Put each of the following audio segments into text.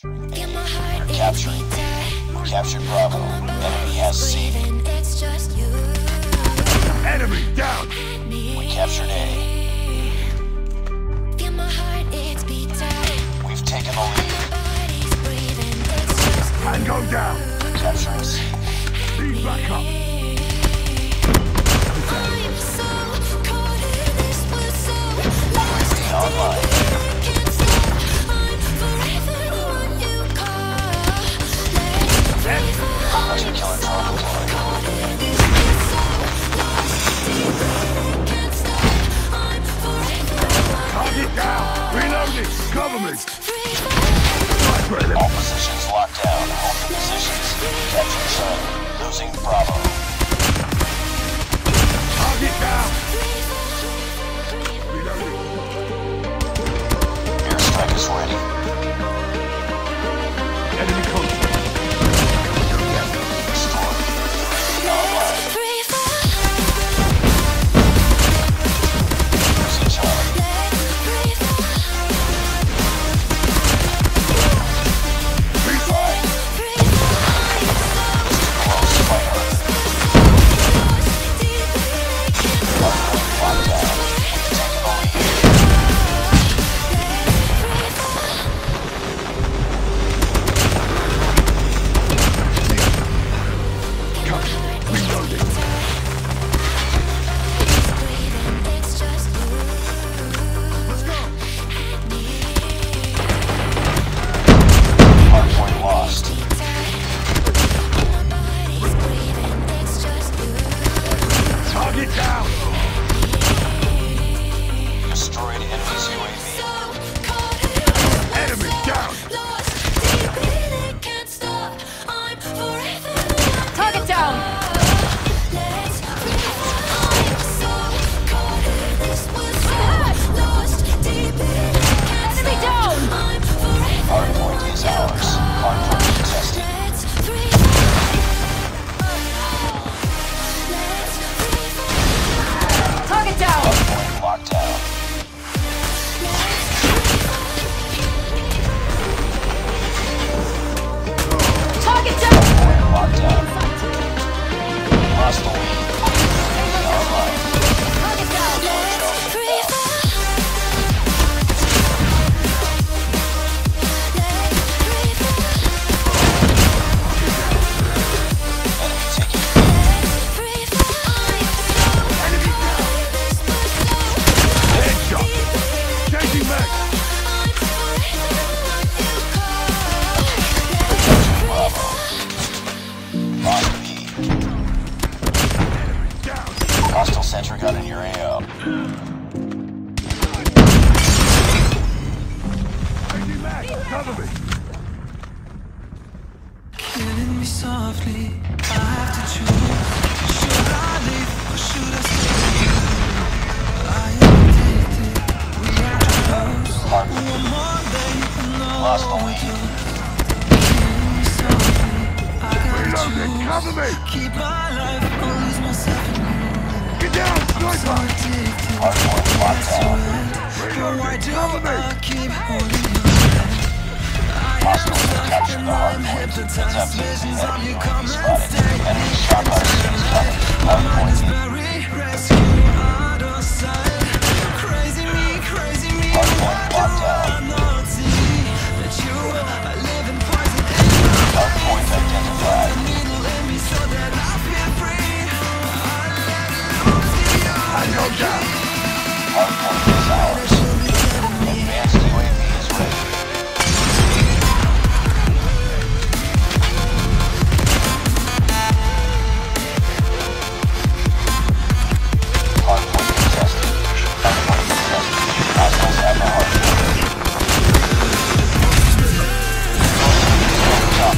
Capturing B. Captured Bravo. Enemy has C. Enemy down! We captured A. We've taken the lead. Tango down! Capturing C. Lead back up! UAV online. Hunter killer drone deployed. Target down! Reloading! Cover me! All positions locked down. Holding positions. Capturing Charlie. Losing Bravo. Target down! Airstrike is ready. Enemy contact! Destroyed. Online. Losing Charlie. Revive. Close fire. Hardpoint locked down. Taking the lead. Reloading! Let's go! Hardpoint lost. Target down! Destroyed enemy's UAV. Enemy down! Target down! Enemy down! Hardpoint is ours. Hardpoint contested. Target down! Hardpoint locked down. Target down! Hardpoint locked down. Lost the lead. Online. Target down! Enemy taking Enemy down! Headshot! Changing back! Bravo. Lost B. Enemy down! Hostile sentry gun in your AO. Changing back! Cover me! Killing me softly, I have to choose. Should I leave or should I stay with you? I am addicted, we are too close. Hardpoint. One more day and all Lost the lead. killing me softly, I gotta Reloading! choose. Cover me! Keep my life or lose myself in you. Get down! I'm so Sniper! addicted, Hardpoint locked down. but why do Cover me! I keep holding you? Hostiles have captured the hardpoint. It's empty. Enemy UAV spotted. Enemy shot by is coming. Hardpoint in. Hardpoint locked down. Hardpoint identified. Tango down! Hardpoint is ours. Advanced UAV is ready. Hardpoint contested. Hardpoint contested. Hostiles have the hardpoint. Top.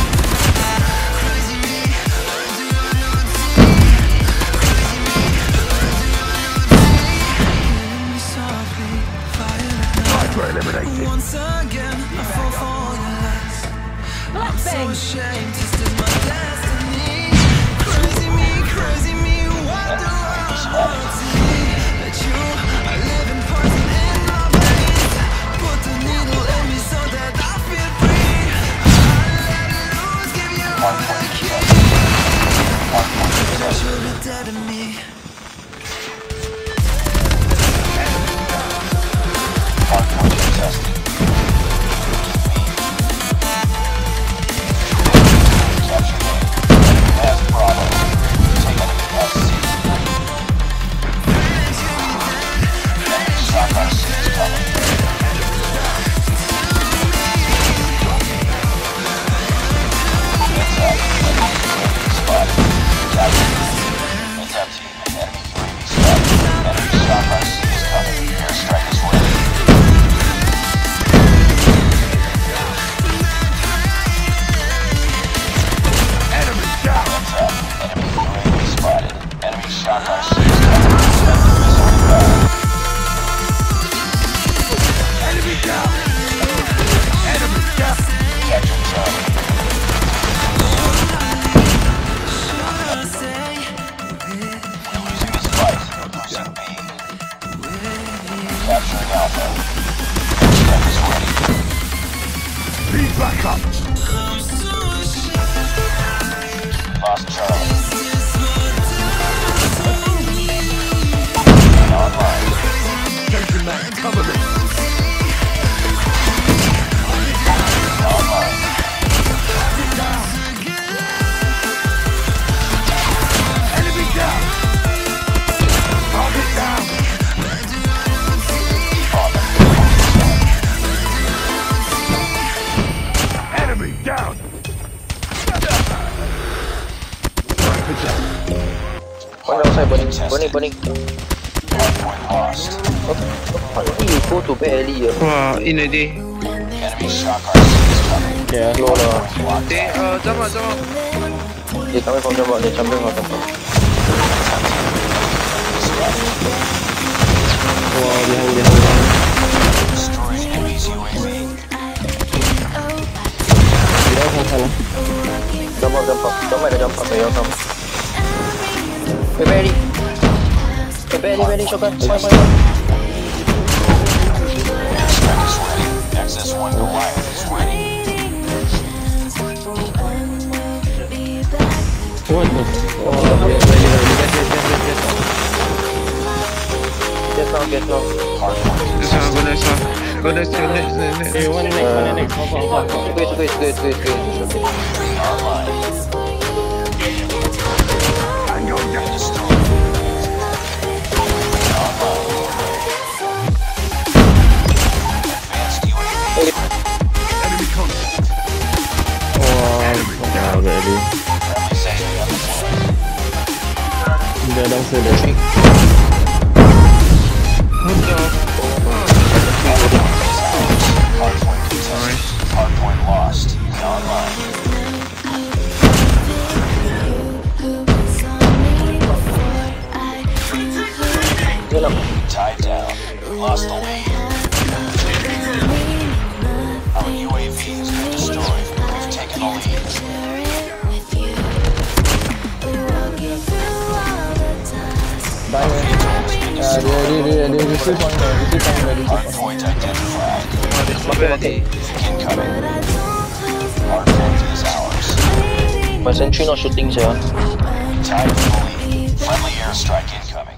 Sniper eliminated! Once again, I fall for your lies. I'm so ashamed, this is my destiny. Crazy me, why do I see that you are living poison in my veins? Put the needle in me so that I feel free. Need backup. Lost Charlie. Online. Station man, cover me. Online. Enemy down. Target down. Enemy down. One outside, burning. Hardpoint lost. Why you go to bed early? Wah, in a day. Enemy shock RC is coming. Yeah. Slow lah. They, jump out. They coming from jump out, they jumping from jump out. Wah, behind. Destroyed enemy's UAV. Jump out. Jump out, they come. Ready. Ready, shotgun. Fire. Strike is ready. XS1 Goliath is ready. What the? Get now. Hardpoint Go next. Hey, one next. Go. Squeeze. online. Tango down. Destroyed. Advanced UAV. Enemy contact. Ready. Friendly sentry on the floor. Dia downstairs dah. What the? Hardpoint contested. Hardpoint lost. Online. Tied down. Lost the lead. Our UAV has been destroyed. We've taken the lead. Hardpoint identified. Ready. Incoming. Hardpoint is ours. My sentry not shooting, sir. Tied for the lead. Friendly airstrike incoming.